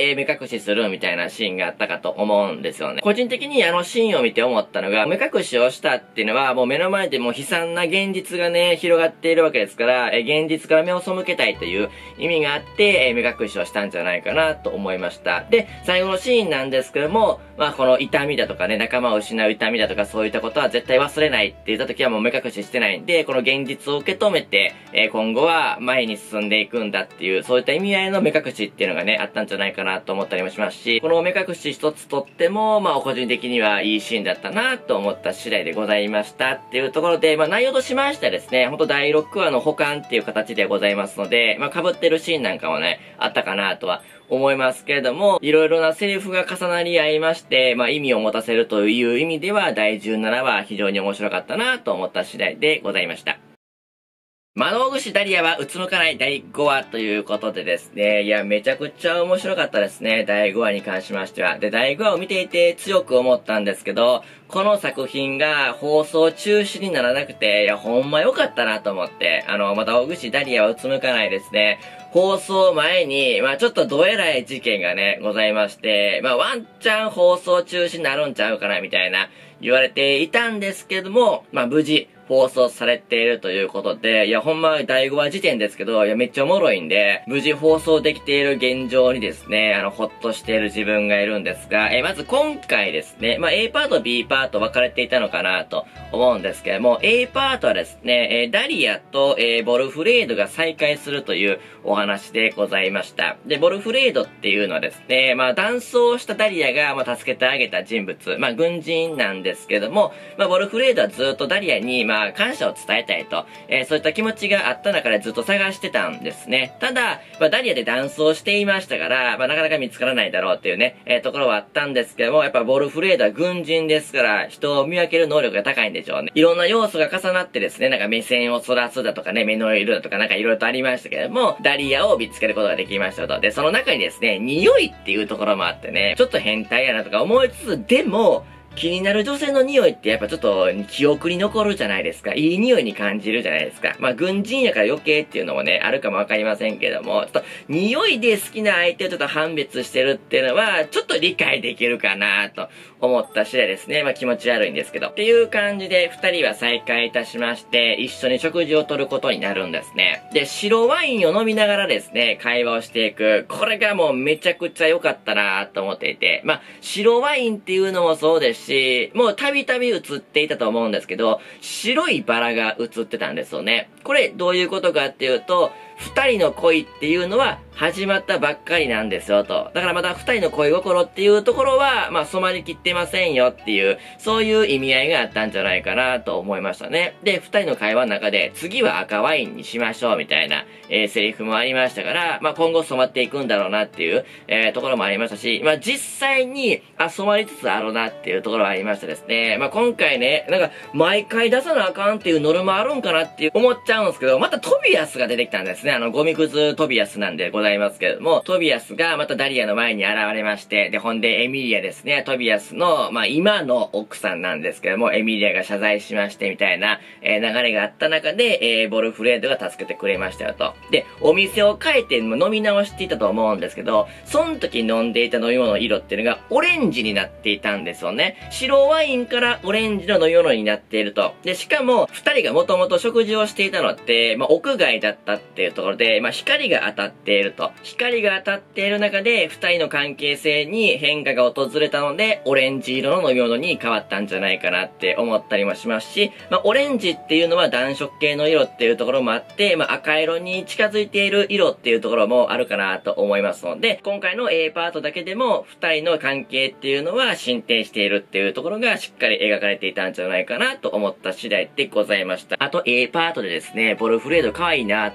目隠しするみたいなシーンがあったかと思うんですよね。個人的にあのシーンを見て思ったのが、目隠しをしたっていうのは、もう目の前でもう悲惨な現実がね、広がっているわけですから、現実から目を背けたいという意味があって、目隠しをしたんじゃないかなと思いました。で、最後のシーンなんですけども、まあこの痛みだとかね、仲間を失う痛みだとかそういったことは絶対忘れないって言った時はもう目隠ししてないんで、この現実を受け止めて、今後は前に進んでいくんだっていう、そういった意味合いの目隠しっていうのがね、あったんじゃないかなと思ったりもしますし、この目隠し一つとっても、まあ個人的にはいいシーンだったなと思った次第でございましたっていうところで、まあ内容としましてはですね、ほんと第6話の補完っていう形でございますので、まあ被ってるシーンなんかもね、あったかなとは思いますけれども、いろいろなセリフが重なり合いまして、まあ意味を持たせるという意味では、第17話非常に面白かったなと思った次第でございました。魔導具師ダリアはうつむかない第5話ということでですね。いや、めちゃくちゃ面白かったですね。第5話に関しましては。で、第5話を見ていて強く思ったんですけど、この作品が放送中止にならなくて、いや、ほんま良かったなと思って、魔導具師ダリアはうつむかないですね。放送前に、まあちょっとどえらい事件がね、ございまして、まあワンチャン放送中止になるんちゃうかな、みたいな言われていたんですけども、まあ無事、放送されているということで、いや、ほんま、第5話時点ですけど、いや、めっちゃおもろいんで、無事放送できている現状にですね、ほっとしている自分がいるんですが、まず今回ですね、まあ、A パート、B パート分かれていたのかなと思うんですけども、A パートはですね、ダリアと、ボルフレードが再会するというお話でございました。で、ボルフレードっていうのはですね、まあ、断層したダリアが、まあ、助けてあげた人物、まあ、軍人なんですけども、まあ、ボルフレードはずっとダリアに、まあ、感謝を伝えたいと、そういった気持ちがあった中でずっと探してたんですね。ただ、まあ、ダリアで断層していましたから、まあ、なかなか見つからないだろうっていうね、ところはあったんですけども、やっぱボルフレードは軍人ですから、人を見分ける能力が高いんでしょうね。いろんな要素が重なってですね、なんか目線をそらすだとかね、目の色だとかなんかいろいろとありましたけども、ダリアを見つけることができましたと。で、その中にですね、匂いっていうところもあってね、ちょっと変態やなとか思いつつ、でも、気になる女性の匂いってやっぱちょっと記憶に残るじゃないですか。いい匂いに感じるじゃないですか。まあ軍人やから余計っていうのもね、あるかもわかりませんけども、ちょっと匂いで好きな相手をちょっと判別してるっていうのは、ちょっと理解できるかなと思った次第ですね。まあ気持ち悪いんですけど。っていう感じで二人は再会いたしまして、一緒に食事をとることになるんですね。で、白ワインを飲みながらですね、会話をしていく。これがもうめちゃくちゃ良かったなと思っていて、まあ白ワインっていうのもそうですし、もうたびたび映っていたと思うんですけど、白いバラが映ってたんですよね。これどういうことかっていうと、二人の恋っていうのは始まったばっかりなんですよと。だからまだ二人の恋心っていうところは、まあ染まりきってませんよっていう、そういう意味合いがあったんじゃないかなと思いましたね。で、二人の会話の中で、次は赤ワインにしましょうみたいな、セリフもありましたから、まあ今後染まっていくんだろうなっていう、ところもありましたし、まあ実際に、染まりつつあるなっていうところはありましたですね。まあ今回ね、なんか毎回出さなあかんっていうノルマあるんかなって思っちゃうんですけど、またトビアスが出てきたんですね。ゴミくずトビアスなんでございますけれども、トビアスがまたダリアの前に現れまして、で、ほんでエミリアですね、トビアスの、まあ今の奥さんなんですけども、エミリアが謝罪しましてみたいな、流れがあった中で、ボルフレードが助けてくれましたよと。で、お店を変えて飲み直していたと思うんですけど、その時飲んでいた飲み物の色っていうのがオレンジになっていたんですよね。白ワインからオレンジの飲み物になっていると。で、しかも、二人がもともと食事をしていたのって、まあ屋外だったっていうところで、まあ光が当たっていると。光が当たっている中で、二人の関係性に変化が訪れたので、オレンジ色の飲み物に変わったんじゃないかなって思ったりもしますし、まあオレンジっていうのは暖色系の色っていうところもあって、まあ赤色に近づいている色っていうところもあるかなと思いますので、今回の A パートだけでも、二人の関係っていうのは進展しているっていうところがしっかり描かれていたんじゃないかなと思った次第でございました。あと A パートでですね、ボルフレード可愛いなと思ったし、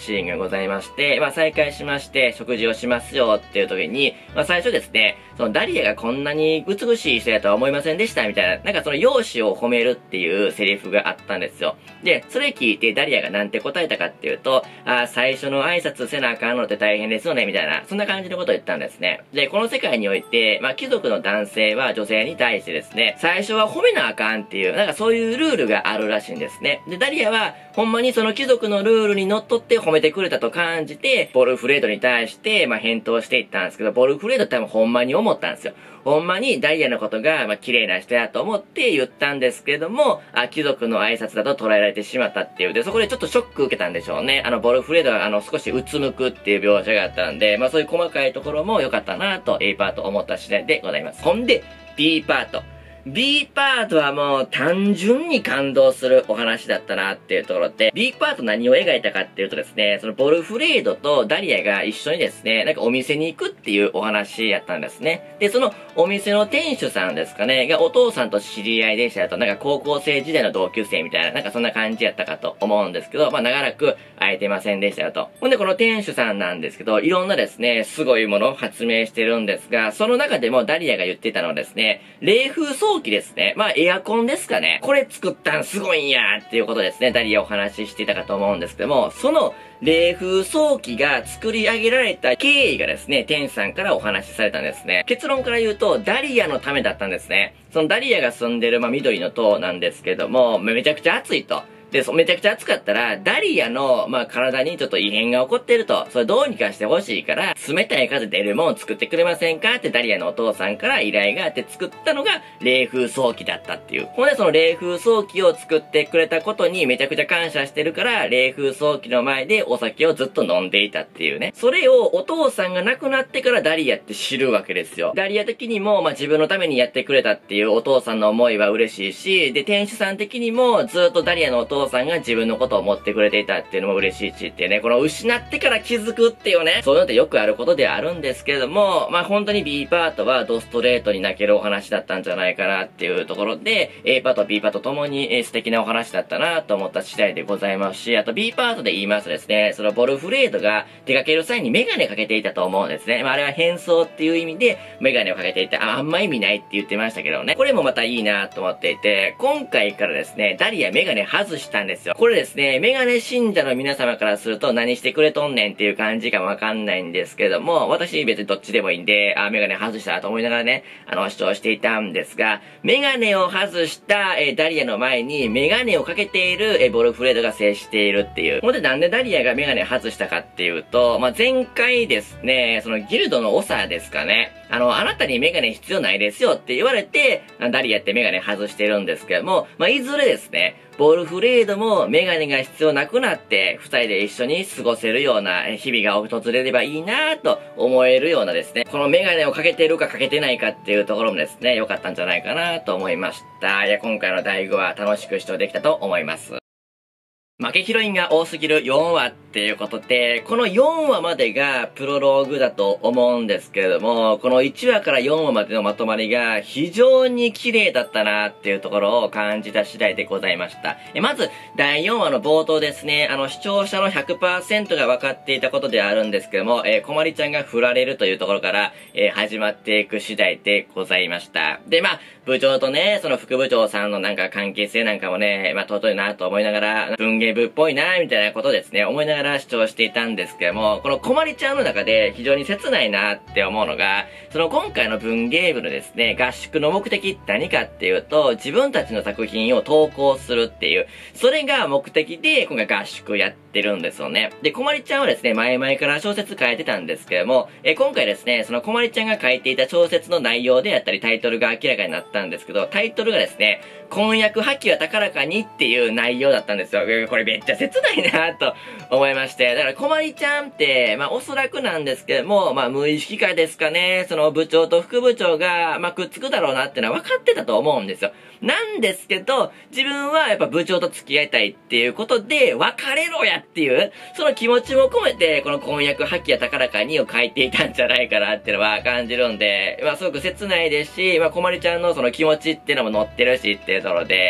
シーンがございまして、再会しまして、食事をしますよっていう時に、最初ですね、そのダリアがこんなに美しい人やとは思いませんでした、みたいな、なんかその容姿を褒めるっていうセリフがあったんですよ。で、それ聞いてダリアがなんて答えたかっていうと、最初の挨拶せなあかんのって大変ですよね、みたいな、そんな感じのことを言ったんですね。で、この世界において、貴族の男性は女性に対してですね、最初は褒めなあかんっていう、なんかそういうルールがあるらしいんですね。で、ダリアは、ほんまにその貴族のルールにのっとって褒めてくれたと感じて、ボルフレードに対して、返答していったんですけど、ボルフレードって多分ほんまに思ったんですよ。ほんまにダリアのことが、綺麗な人やと思って言ったんですけども、貴族の挨拶だと捉えられてしまったっていう。で、そこでちょっとショック受けたんでしょうね。ボルフレードは、少しうつむくっていう描写があったんで、そういう細かいところも良かったなと、A パート思った次第でございます。ほんで、B パート。B パートはもう単純に感動するお話だったなっていうところで、B パート何を描いたかっていうとですね、そのボルフレードとダリアが一緒にですね、なんかお店に行くっていうお話やったんですね。で、そのお店の店主さんですかね、がお父さんと知り合いでしたと、なんか高校生時代の同級生みたいな、なんかそんな感じやったかと思うんですけど、長らく会えてませんでしたよと。ほんでこの店主さんなんですけど、いろんなですね、すごいものを発明してるんですが、その中でもダリアが言ってたのはですね、冷風装機ですね。エアコンですかね。これ作ったんすごいんやっていうことですね。ダリアお話ししていたかと思うんですけども、その冷風装機が作り上げられた経緯がですね、店主さんからお話しされたんですね。結論から言うと、ダリアのためだったんですね。そのダリアが住んでる、緑の塔なんですけども、めちゃくちゃ暑いと。で、めちゃくちゃ暑かったら、ダリアの、体にちょっと異変が起こってると、それどうにかしてほしいから、冷たい風出るもん作ってくれませんかってダリアのお父さんから依頼があって作ったのが、冷風装機だったっていう。ほんで、その冷風装機を作ってくれたことにめちゃくちゃ感謝してるから、冷風装機の前でお酒をずっと飲んでいたっていうね。それをお父さんが亡くなってからダリアって知るわけですよ。ダリア的にも、自分のためにやってくれたっていうお父さんの思いは嬉しいし、で、店主さん的にもずっとダリアのお父さんが自分のことを思ってくれていたっていうのも嬉しいしっていうね、この失ってから気づくっていうね、そういうのってよくあることではあるんですけれども、本当に B パートはドストレートに泣けるお話だったんじゃないかなっていうところで、A パート、B パートともに素敵なお話だったなと思った次第でございますし、あと B パートで言いますとですね、そのボルフレードが出かける際にメガネかけていたと思うんですね。あれは変装っていう意味でメガネをかけていて、あんま意味ないって言ってましたけどね。これもまたいいなと思っていて、今回からですね、ダリアメガネ外したんですよ。これですね、メガネ信者の皆様からすると何してくれとんねんっていう感じかわかんないんですけども、私別にどっちでもいいんで、メガネ外したと思いながらね、主張していたんですが、メガネを外した、ダリアの前にメガネをかけている、ボルフレードが接しているっていう。ほんでなんでダリアがメガネ外したかっていうと、前回ですね、そのギルドの長ですかね、あなたにメガネ必要ないですよって言われて、ダリアってメガネ外してるんですけども、いずれですね、ボルフレードもメガネが必要なくなって、二人で一緒に過ごせるような日々が訪れればいいなぁと思えるようなですね、このメガネをかけてるかかけてないかっていうところもですね、良かったんじゃないかなと思いました。いや、今回の第5話楽しく視聴できたと思います。負けヒロインが多すぎる4話っていうことで、この4話までがプロローグだと思うんですけれども、この1話から4話までのまとまりが非常に綺麗だったなっていうところを感じた次第でございました。まず、第4話の冒頭ですね、視聴者の 100% が分かっていたことではあるんですけども、こまりちゃんが振られるというところから、始まっていく次第でございました。で、部長とね、その副部長さんのなんか関係性なんかもね、尊いなと思いながら、文芸部っぽいなみたいなことですね、思いながら視聴していたんですけども、このこまりちゃんの中で非常に切ないなって思うのが、その今回の文芸部のですね、合宿の目的って何かっていうと、自分たちの作品を投稿するっていう、それが目的で今回合宿やってるんですよね。で、こまりちゃんはですね、前々から小説書いてたんですけども、今回ですね、そのこまりちゃんが書いていた小説の内容であったりタイトルが明らかになったんですけど、タイトルがですね、婚約破棄は高らかにっていう内容だったんですよ。これめっちゃ切ないなと思いまして。だからこまりちゃんって、おそらくなんですけども、無意識化ですかね、その部長と副部長が、くっつくだろうなってのは分かってたと思うんですよ。なんですけど、自分はやっぱ部長と付き合いたいっていうことで、別れろやっていう、その気持ちも込めて、この婚約破棄や高らかにを書いていたんじゃないかなっていうのは感じるんで、すごく切ないですし、こまりちゃんのその気持ちっていうのも載ってるしっていうところで、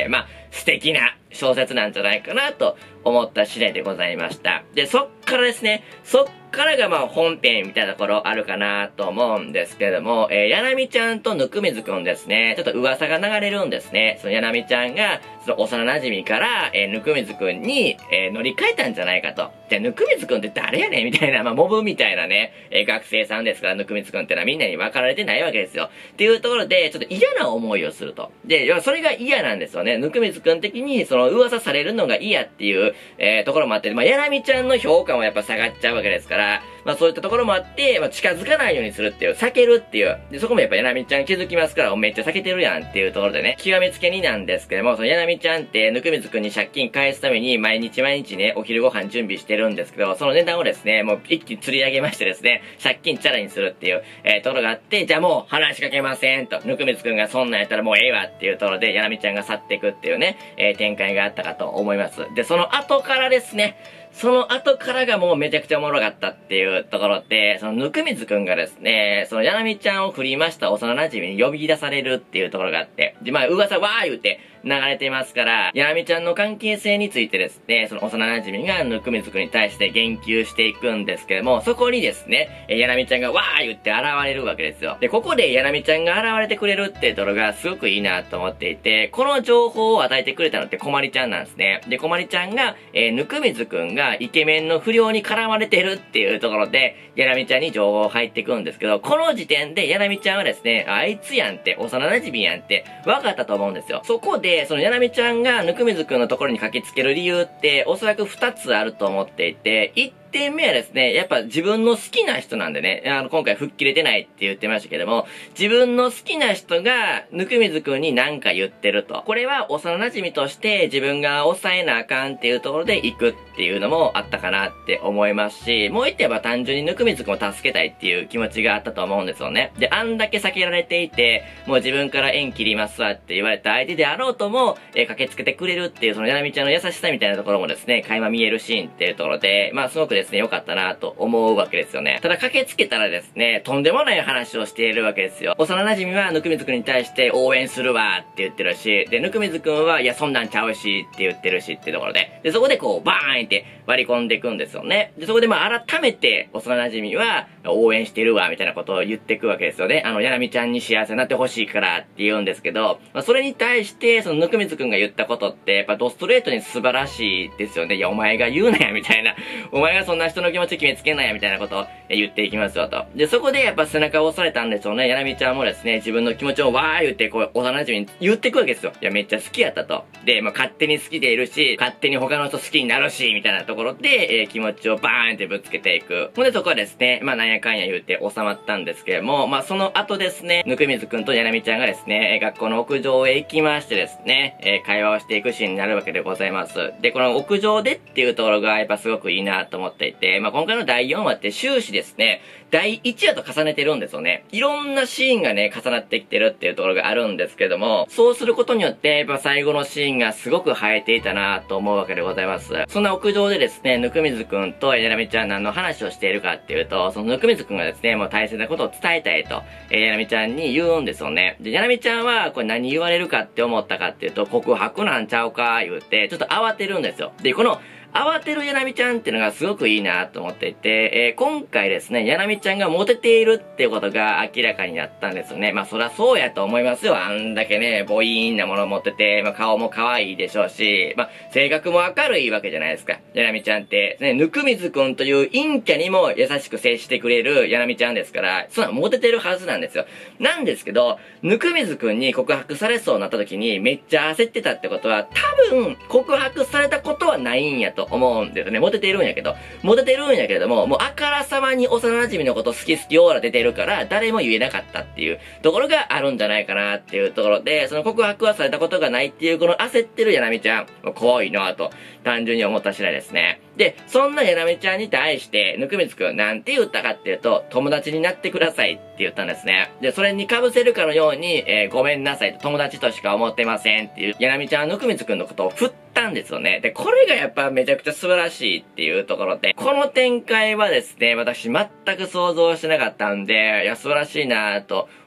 素敵な小説なんじゃないかなと思った次第でございました。で、そっからですね、そっからが本編みたいなところあるかなと思うんですけれども、やなみちゃんとぬくみずくんですね、ちょっと噂が流れるんですね。そのやなみちゃんが、その幼馴染から、ぬくみずくんに、乗り換えたんじゃないかと。じゃあ、ぬくみずくんって誰やねんみたいな、モブみたいなね、学生さんですから、ぬくみずくんってのはみんなに分かられてないわけですよ。っていうところで、ちょっと嫌な思いをすると。で、それが嫌なんですよね。ぬくみずくん的に、その噂されるのが嫌っていう、ところもあって、やなみちゃんの評価もやっぱ下がっちゃうわけですから、そういったところもあって、近づかないようにするっていう、避けるっていう。で、そこもやっぱやなみちゃん気づきますから、めっちゃ避けてるやんっていうところでね、極めつけになんですけども、そのやなみちゃんって、ぬくみずくんに借金返すために、毎日毎日ね、お昼ご飯準備してるんですけど、その値段をですね、もう一気に釣り上げましてですね、借金チャラにするっていう、ところがあって、じゃあもう話しかけませんと、ぬくみずくんがそんなんやったらもうええわっていうところで、やなみちゃんが去っていくっていうね、展開があったかと思います。で、その後からですね、その後からがもうめちゃくちゃおもろかったっていうところで、そのぬくみずくんがですね、そのやなみちゃんを振りました幼馴染に呼び出されるっていうところがあって、で、噂わー言うて流れてますから、やなみちゃんの関係性についてですね、その幼馴染がぬくみずくんに対して言及していくんですけども、そこにですね、やなみちゃんがわー言って現れるわけですよ。で、ここでやなみちゃんが現れてくれるっていうところがすごくいいなと思っていて、この情報を与えてくれたのってこまりちゃんなんですね。で、こまりちゃんが、ぬくみずくんがイケメンの不良に絡まれてるっていうところで、やなみちゃんに情報入ってくるんですけど、この時点でやなみちゃんはですね、あいつやんって、幼馴染やんって分かったと思うんですよ。そこで、そのやなみちゃんがぬくみずくんのところに駆けつける理由って、おそらく2つあると思っていて、1点目はですね、やっぱ自分の好きな人なんでね、今回吹っ切れてないって言ってましたけども、自分の好きな人が、ぬくみずくんに何か言ってると。これは幼馴染として自分が抑えなあかんっていうところで行くっていうのもあったかなって思いますし、もう一点は単純にぬくみずくんを助けたいっていう気持ちがあったと思うんですよね。で、あんだけ避けられていて、もう自分から縁切りますわって言われた相手であろうとも、駆けつけてくれるっていう、そのやなみちゃんの優しさみたいなところもですね、垣間見えるシーンっていうところで、すごくですね、良かったなと思うわけですよね。ただ駆けつけたらですね、とんでもない話をしているわけですよ。幼馴染はぬくみずくんに対して応援するわって言ってるし、で、ぬくみずくんは、いや、そんなんちゃうしって言ってるしっていうところで、で、そこでこう、バーンって割り込んでいくんですよね。で、そこで改めて、幼馴染は、応援してるわ、みたいなことを言っていくわけですよね。やなみちゃんに幸せになってほしいからって言うんですけど、それに対して、そのぬくみずくんが言ったことって、やっぱドストレートに素晴らしいですよね。いや、お前が言うなや、みたいな。お前がそんな人の気持ち決めつけないや、みたいなことを言っていきますよと。で、そこでやっぱ背中を押されたんでしょうね。やなみちゃんもですね、自分の気持ちをわー言って、こう、幼馴染に言ってくわけですよ。いや、めっちゃ好きやったと。で、勝手に好きでいるし、勝手に他の人好きになるし、みたいなところで、気持ちをバーンってぶつけていく。ほんで、そこはですね、なんやかんや言うて収まったんですけども、その後ですね、ぬくみずくんとやなみちゃんがですね、学校の屋上へ行きましてですね、会話をしていくシーンになるわけでございます。で、この屋上でっていうところがやっぱすごくいいなと思っていて、今回の第4話って終始ですね、第1話と重ねてるんですよね。いろんなシーンがね、重なってきてるっていうところがあるんですけども、そうすることによって、やっぱ最後のシーンがすごく映えていたなと思うわけでございます。そんな屋上でですね、ぬくみずくんとやなみちゃん何の話をしているかっていうと、そのぬくみずくんがですね、もう大切なことを伝えたいと、やなみちゃんに言うんですよね。で、やなみちゃんは、これ何言われるかって思ったかっていうと、告白なんちゃうか、言うて、ちょっと慌てるんですよ。で、この、慌てるやなみちゃんっていうのがすごくいいなと思っていて、今回ですね、やなみちゃんがモテているっていうことが明らかになったんですよね。そりゃそうやと思いますよ。あんだけね、ボイーンなものを持ってて、顔も可愛いでしょうし、性格も明るいわけじゃないですか。やなみちゃんって、ね、ぬくみずくんという陰キャにも優しく接してくれるやなみちゃんですから、そんなモテてるはずなんですよ。なんですけど、ぬくみずくんに告白されそうになった時にめっちゃ焦ってたってことは、多分告白されたことはないんやと思うんですよね。モテてるんやけど。モテてるんやけれども、もうあからさまに幼馴染のこと好き好きオーラ出てるから、誰も言えなかったっていうところがあるんじゃないかなっていうところで、その告白はされたことがないっていう、この焦ってるやなみちゃん、怖いなぁと、単純に思った次第ですね。で、そんなやなみちゃんに対して、ぬくみつくんなんて言ったかっていうと、友達になってくださいって言ったんですね。で、それに被せるかのように、ごめんなさいと、友達としか思ってませんっていう、やなみちゃんはぬくみつくんのことを振ったんですよね。で、これがやっぱめちゃくちゃ素晴らしいっていうところで、この展開はですね、私全く想像してなかったんで、いや、素晴らしいなぁと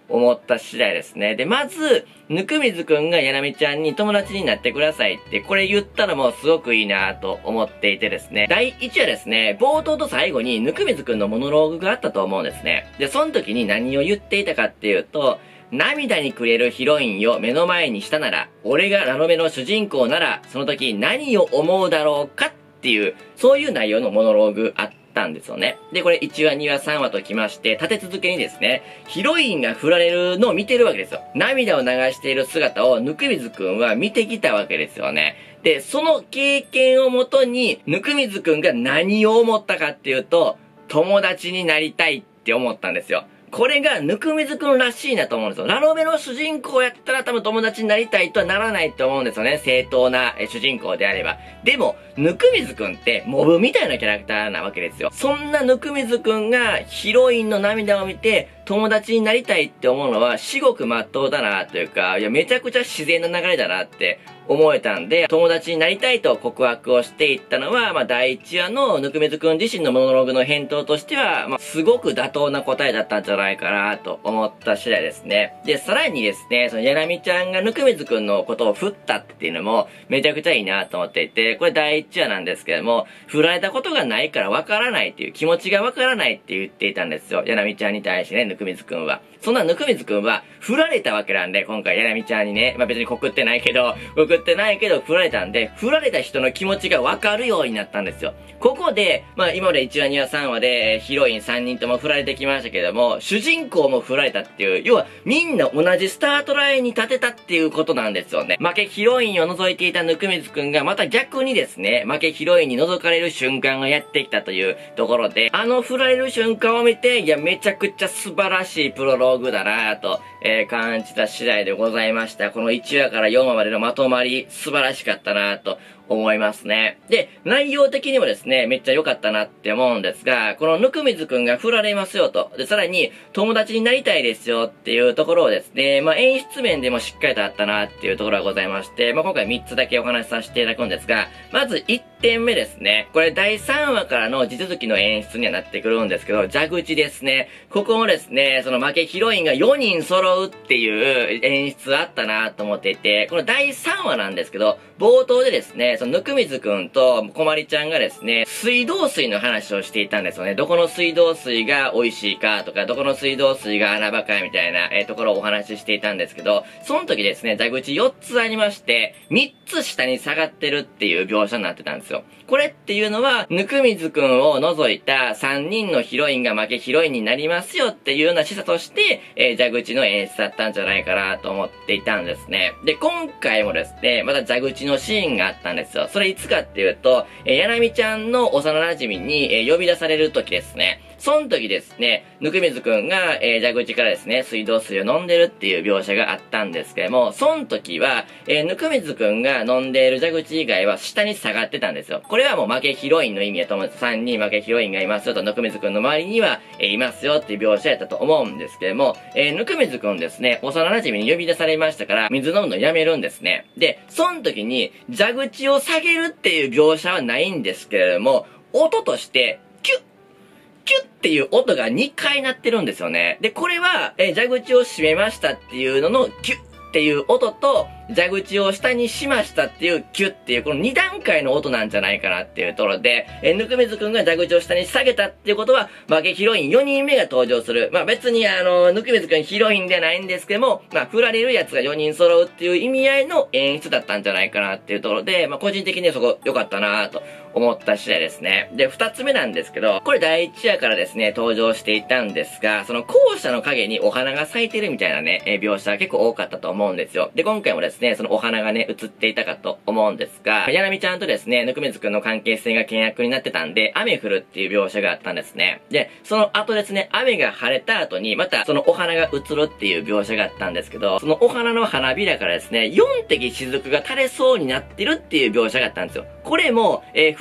思った次第ですね。で、まず、ぬくみずくんがやなみちゃんに友達になってくださいって、これ言ったらもうすごくいいなと思っていてですね。第1話ですね、冒頭と最後にぬくみずくんのモノローグがあったと思うんですね。で、その時に何を言っていたかっていうと、涙にくれるヒロインを目の前にしたなら、俺がラノベの主人公なら、その時何を思うだろうかっていう、そういう内容のモノローグあったんですよね。で、これ1話、2話、3話ときまして、立て続けにですね、ヒロインが振られるのを見てるわけですよ。涙を流している姿をぬくみずくんは見てきたわけですよね。で、その経験をもとに、ぬくみずくんが何を思ったかっていうと、友達になりたいって思ったんですよ。これがぬくみずくんらしいなと思うんですよ。ラノベの主人公やったら多分友達になりたいとはならないと思うんですよね。正当な主人公であれば。でも、ぬくみずくんってモブみたいなキャラクターなわけですよ。そんなぬくみずくんがヒロインの涙を見て友達になりたいって思うのは至極真っ当だなというか、いやめちゃくちゃ自然な流れだなって思えたんで、友達になりたいと告白をしていったのは、第1話のぬくみずくん自身のモノローグの返答としては、すごく妥当な答えだったんじゃないかなと思った次第ですね。で、さらにですね、そのやなみちゃんがぬくみずくんのことを振ったっていうのもめちゃくちゃいいなと思っていて、これ第1話なんですけども、振られたことがないからわからないっていう気持ちがわからないって言っていたんですよ。やなみちゃんに対してね、ぬくみずくんは。そんなぬくみずくんは振られたわけなんで、今回やなみちゃんにね、別に告ってないけど振られたんで、振られた人の気持ちがわかるようになったんですよ。ここで、今まで1話、2話、3話で、ヒロイン3人とも振られてきましたけども、主人公も振られたっていう、要はみんな同じスタートラインに立てたっていうことなんですよね。負けヒロインを除いていたぬくみずくんが、また逆にですね、負けヒロインに除かれる瞬間がやってきたというところで、振られる瞬間を見て、いや、めちゃくちゃ素晴らしいプロローグだなぁと、感じた次第でございました。この1話から4話までのまとまり、素晴らしかったなぁと思いますね。で、内容的にもですね、めっちゃ良かったなって思うんですが、このぬくみずくんが振られますよと。で、さらに、友達になりたいですよっていうところをですね、演出面でもしっかりとあったなっていうところがございまして、今回3つだけお話しさせていただくんですが、まず1点目ですね。これ第3話からの地続きの演出にはなってくるんですけど、蛇口ですね。ここもですね、その負けヒロインが4人揃うっていう演出あったなと思っていて、この第3話なんですけど、冒頭でですね、そのぬくみずくんとこまりちゃんがですね、水道水の話をしていたんですよね。どこの水道水が美味しいかとか、どこの水道水が穴場かみたいな、ところをお話ししていたんですけど、その時ですね、蛇口4つありまして、3つ下に下がってるっていう描写になってたんですよ。これっていうのは、ぬくみずくんを除いた3人のヒロインが負けヒロインになりますよっていうような示唆として、蛇口の演出だったんじゃないかなと思っていたんですね。で、今回もですね、また蛇口のシーンがあったんですよ。それいつかっていうと、やなみちゃんの幼馴染に、呼び出される時ですね。その時ですね、ぬくみずくんが、蛇口からですね、水道水を飲んでるっていう描写があったんですけども、その時は、ぬくみずくんが飲んでいる蛇口以外は下に下がってたんですよ。これはもう負けヒロインの意味だと思うんです。3人負けヒロインがいますよと、ぬくみずくんの周りには、いますよっていう描写やったと思うんですけども、ぬくみずくんですね、幼馴染に呼び出されましたから、水飲むのやめるんですね。で、その時に、蛇口を下げるっていう描写はないんですけれども、音として、キュッっていう音が2回鳴ってるんですよね。で、これは、蛇口を閉めましたっていうののキュッっていう音と、蛇口を下にしましたっていうキュッっていう、この2段階の音なんじゃないかなっていうところで、ぬくみずくんが蛇口を下に下げたっていうことは、負けヒロイン4人目が登場する。別にぬくみずくんヒロインではないんですけども、振られるやつが4人揃うっていう意味合いの演出だったんじゃないかなっていうところで、個人的にはそこ良かったなと思った次第ですね。で、2つ目なんですけど、これ第1話からですね、登場していたんですが、その校舎の影にお花が咲いてるみたいなね、描写結構多かったと思うんですよ。で、今回もですね、そのお花がね、映っていたかと思うんですが、やなみちゃんとですね、ぬくみずくんの関係性が険悪になってたんで、雨降るっていう描写があったんですね。で、その後ですね、雨が晴れた後に、またそのお花が映るっていう描写があったんですけど、そのお花の花びらからですね、4滴雫が垂れそうになってるっていう描写があったんですよ。これも、降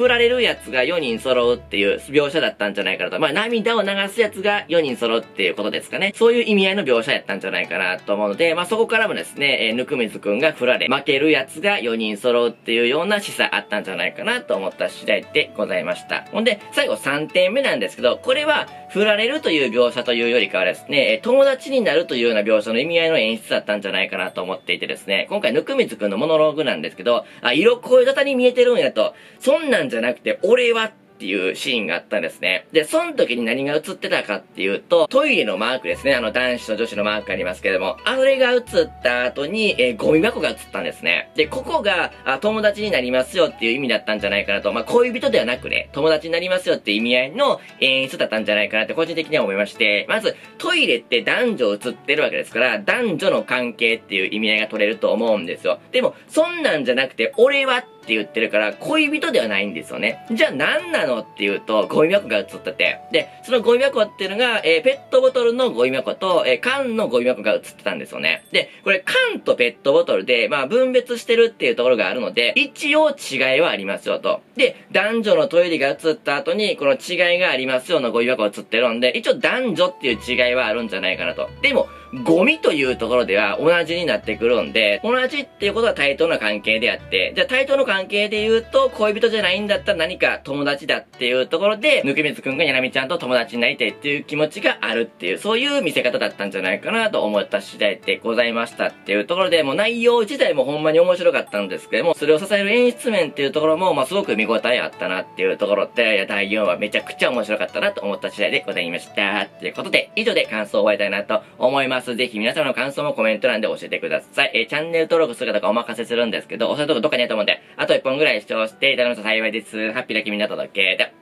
振られるやつが4人揃うっていう描写だったんじゃないかなと。まあ、涙を流すやつが4人揃うっていうことですかね。そういう意味合いの描写やったんじゃないかなと思うので、まあ、そこからもですね、温水くんが振られ、負けるやつが4人揃うっていうような示唆あったんじゃないかなと思った次第でございました。ほんで、最後3点目なんですけど、これは、振られるという描写というよりかはですね、友達になるというような描写の意味合いの演出だったんじゃないかなと思っていてですね、今回、温水くんのモノローグなんですけど、色恋沙汰に見えてるんやと、そんなんじゃなくて、俺はっていうシーンがあったんですね。で、その時に何が映ってたかっていうと、トイレのマークですね。男子と女子のマークありますけども、あれが映った後に、ゴミ箱が映ったんですね。で、ここが、友達になりますよっていう意味だったんじゃないかなと。まあ、恋人ではなくね、友達になりますよっていう意味合いの演出だったんじゃないかなって個人的には思いまして、まず、トイレって男女映ってるわけですから、男女の関係っていう意味合いが取れると思うんですよ。でも、そんなんじゃなくて、俺はって言ってるから、恋人ではないんですよね。じゃあ何なのっていうと、ゴミ箱が映ってて。で、そのゴミ箱っていうのが、ペットボトルのゴミ箱と、缶のゴミ箱が映ってたんですよね。で、これ缶とペットボトルで、まあ分別してるっていうところがあるので、一応違いはありますよと。で、男女のトイレが映った後に、この違いがありますよのゴミ箱が映ってるんで、一応男女っていう違いはあるんじゃないかなと。でも、ゴミというところでは同じになってくるんで、同じっていうことは対等な関係であって、じゃあ対等の関係で言うと、恋人じゃないんだったら何か友達だっていうところで、温水くんがやなみちゃんと友達になりたいっていう気持ちがあるっていう、そういう見せ方だったんじゃないかなと思った次第でございましたっていうところで、もう内容自体もほんまに面白かったんですけども、それを支える演出面っていうところも、まあすごく見応えあったなっていうところで、いや第4話めちゃくちゃ面白かったなと思った次第でございました。ということで、以上で感想を終わりたいなと思います。ぜひ皆様の感想もコメント欄で教えてください。チャンネル登録するかとかお任せするんですけど、押せるとこどっかにあると思うんで、あと1本ぐらい視聴していただくと幸いです。ハッピーな君になっただけで。